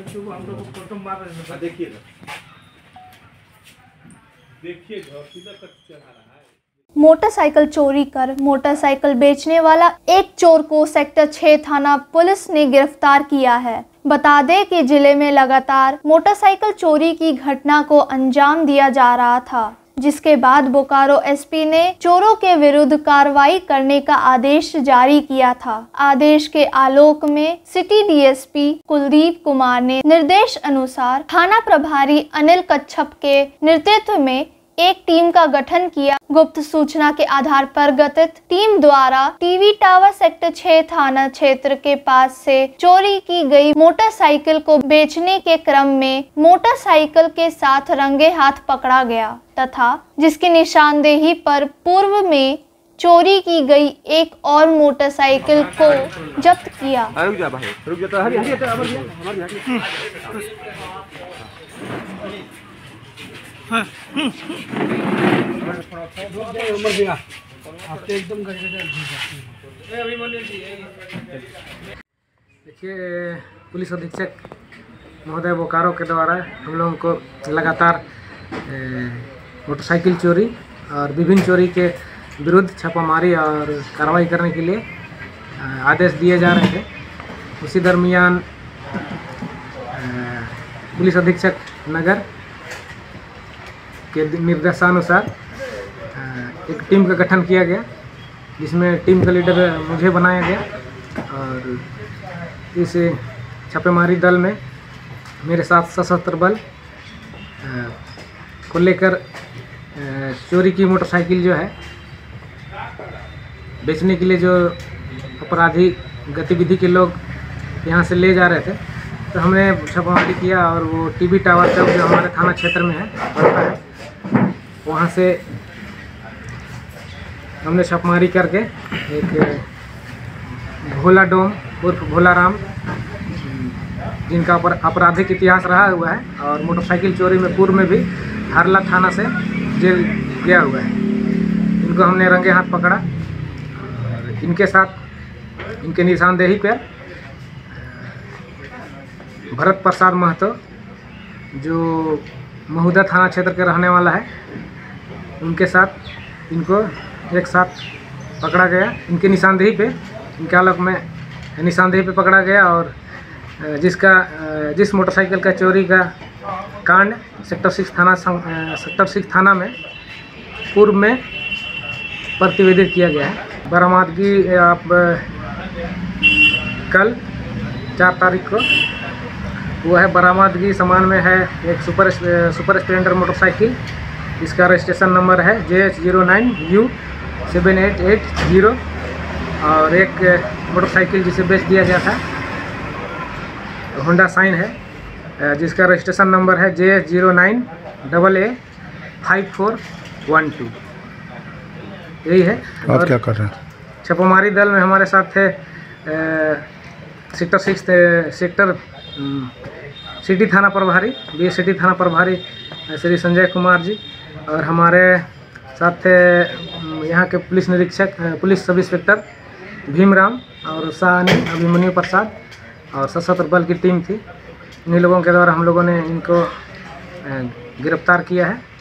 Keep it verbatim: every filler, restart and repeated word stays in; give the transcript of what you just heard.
बच्चों को हम लोग को फोटो मार रहे हैं। देखिए देखिए सीधा तक चढ़ा रहा है। मोटरसाइकिल चोरी कर मोटरसाइकिल बेचने वाला एक चोर को सेक्टर छह थाना पुलिस ने गिरफ्तार किया है। बता दें कि जिले में लगातार मोटरसाइकिल चोरी की घटना को अंजाम दिया जा रहा था, जिसके बाद बोकारो एसपी ने चोरों के विरुद्ध कार्रवाई करने का आदेश जारी किया था। आदेश के आलोक में सिटी डीएसपी कुलदीप कुमार ने निर्देश अनुसार थाना प्रभारी अनिल कच्छप के नेतृत्व में एक टीम का गठन किया। गुप्त सूचना के आधार पर गठित टीम द्वारा टीवी टावर सेक्टर छह थाना क्षेत्र के पास से चोरी की गई मोटरसाइकिल को बेचने के क्रम में मोटरसाइकिल के साथ रंगे हाथ पकड़ा गया तथा जिसकी निशानदेही पर पूर्व में चोरी की गई एक और मोटरसाइकिल को जब्त किया। रुक जा भाई, रुक जा तो हरी हरी तो अमर जी देखिए, पुलिस अधीक्षक महोदय बोकारो के द्वारा हम लोगों को लगातार मोटरसाइकिल चोरी और विभिन्न चोरी के विरुद्ध छापामारी और कार्रवाई करने के लिए आदेश दिए जा रहे थे। उसी दरमियान पुलिस अधीक्षक नगर के निर्देशानुसार एक टीम का गठन किया गया, जिसमें टीम का लीडर मुझे बनाया गया और इस छापेमारी दल में मेरे साथ सशस्त्र बल को लेकर चोरी की मोटरसाइकिल जो है बेचने के लिए जो अपराधी गतिविधि के लोग यहाँ से ले जा रहे थे, तो हमने छापामारी किया और वो टीवी टावर चौक जो हमारे थाना क्षेत्र में है पड़ता है, वहाँ से हमने छापामारी करके एक भोला डोम उर्फ भोला राम, जिनका पर आपराधिक इतिहास रहा हुआ है और मोटरसाइकिल चोरी में पूर्व में भी हरला थाना से जेल गया हुआ है, इनको हमने रंगे हाथ पकड़ा। और इनके साथ इनके निशानदेही पर भरत प्रसाद महतो, जो महुदा थाना क्षेत्र के रहने वाला है, उनके साथ इनको एक साथ पकड़ा गया। इनके निशानदेही पे इनके आलोक में निशानदेही पे पकड़ा गया और जिसका जिस मोटरसाइकिल का चोरी का कांड सेक्टर सिक्स थाना सेक्टर सिक्स थाना में पूर्व में प्रतिवेदित किया गया है। बरामदगी आप कल चार तारीख को वो है। बरामदगी सामान में है एक सुपर सुपर स्प्लेंडर मोटरसाइकिल, इसका रजिस्ट्रेशन नंबर है J H zero nine U seven eight eight zero, और एक मोटरसाइकिल जिसे बेच दिया गया था होंडा साइन है, जिसका रजिस्ट्रेशन नंबर है J H zero nine double A five four one two. यही है। और क्या कर रहे हैं? छापामारी दल में हमारे साथ थे सेक्टर सिक्स सेक्टर सिटी थाना प्रभारी बी सिटी थाना प्रभारी श्री संजय कुमार जी, और हमारे साथ थे यहाँ के पुलिस निरीक्षक पुलिस सब इंस्पेक्टर भीमराम और साहनी अभिमन्यु प्रसाद, और सशस्त्र बल की टीम थी। इन्हीं लोगों के द्वारा हम लोगों ने इनको गिरफ्तार किया है।